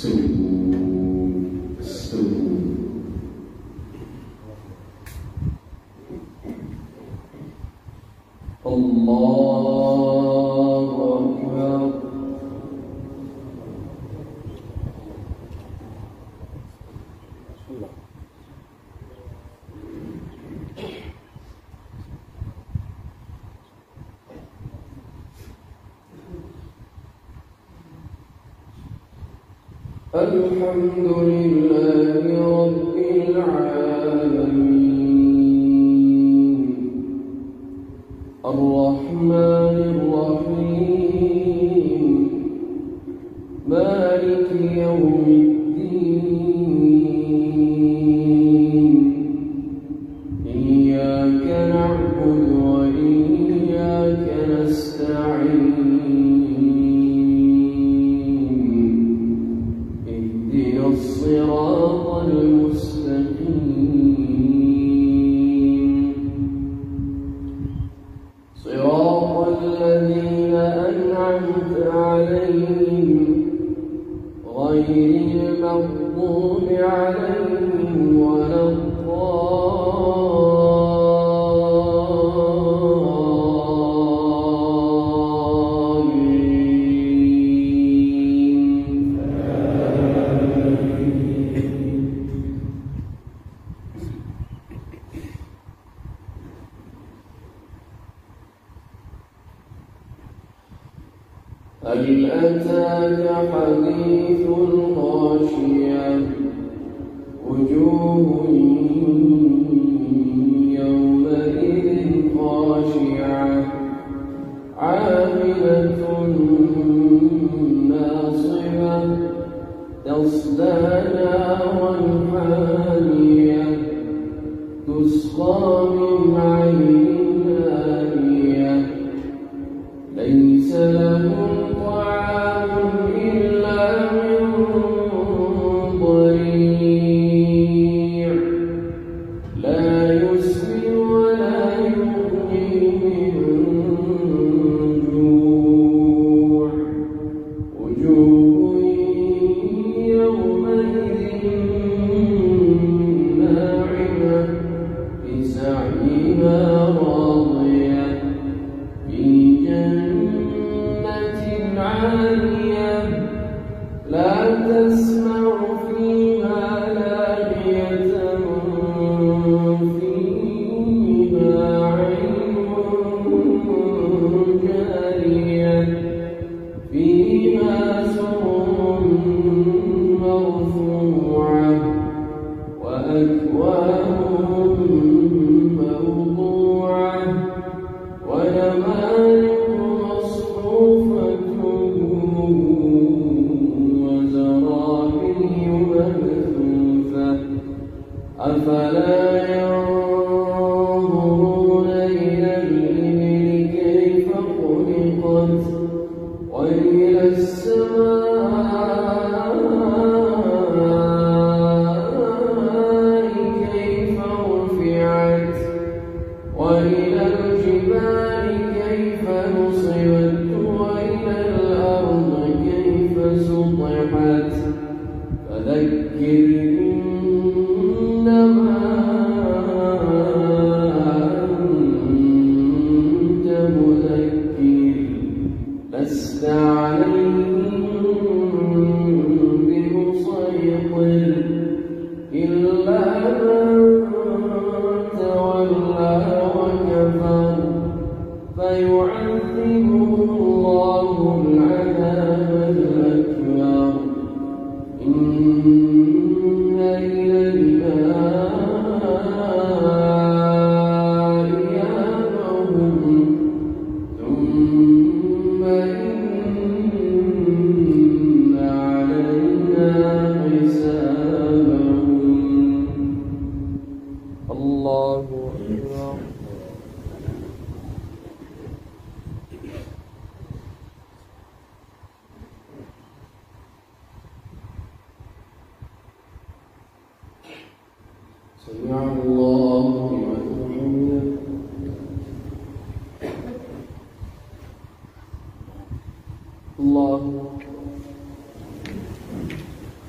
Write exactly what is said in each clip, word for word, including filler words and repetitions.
الحمد لله رب العالمين الرحمن الرحيم مالك يوم الدين إياك نعبد وإياك نستعين الصراط المستقيم صراط الذين أنعمت عليهم غير المغضوب عليهم ولا هل أتاك حديث الغاشية وجوه يومئذ خاشعة عاملة ناصبة تصلى نارا حامية تسقى من عين آنية ليس لهم طعام إلا من ضريع لا يسمن ولا يغني من جوع وجوه يومئذ ناعمة لسعيها راضية في جنة عالية لا تسمع فيها لاغية فيها عين جارية فيها سرر مرفوعة وأكواب موضوعة ونمارق مصفوفة وزرابي مبثوثة أفلا ينظرون إلى الإبل كيف خلقت وإلى السماء كيف رفعت وإلى الجبال كيف نصبت وإلى الأرض كيف سطحت فذكر إنما أنت مذكر لست عليهم بمسيطر إلا من تولى وكفر فيعذبه الله العذاب الأكبر إن إلينا إيابهم ثم إن علينا حسابهم الله أكبر سمع الله لمن حمده الله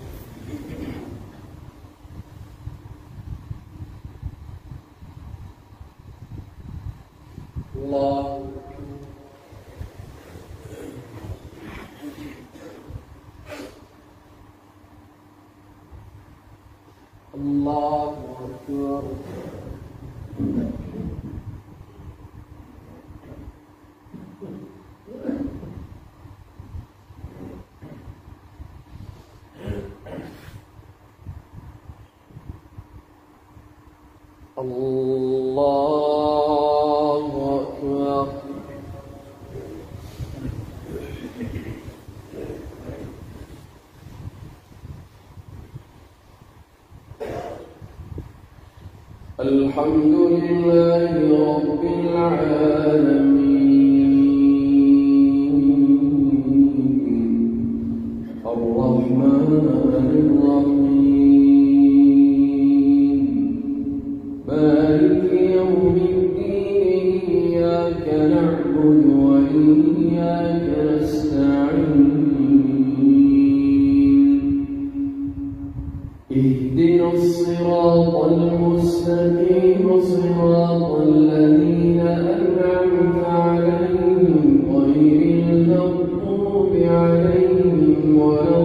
الله أكبر. الله أكبر. الحمد لله رب العالمين الرحمن الرحيم مالك يوم الدين إياك نعبد وإياك نستعين اهدنا الصراط المستقيم صراط الذين أنعمت عليهم غير المغضوب عليهم ولا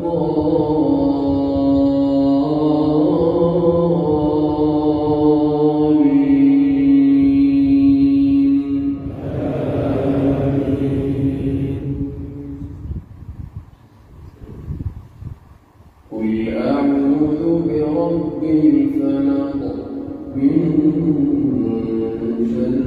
الضالين. قل أعوذ برب الفلق من شر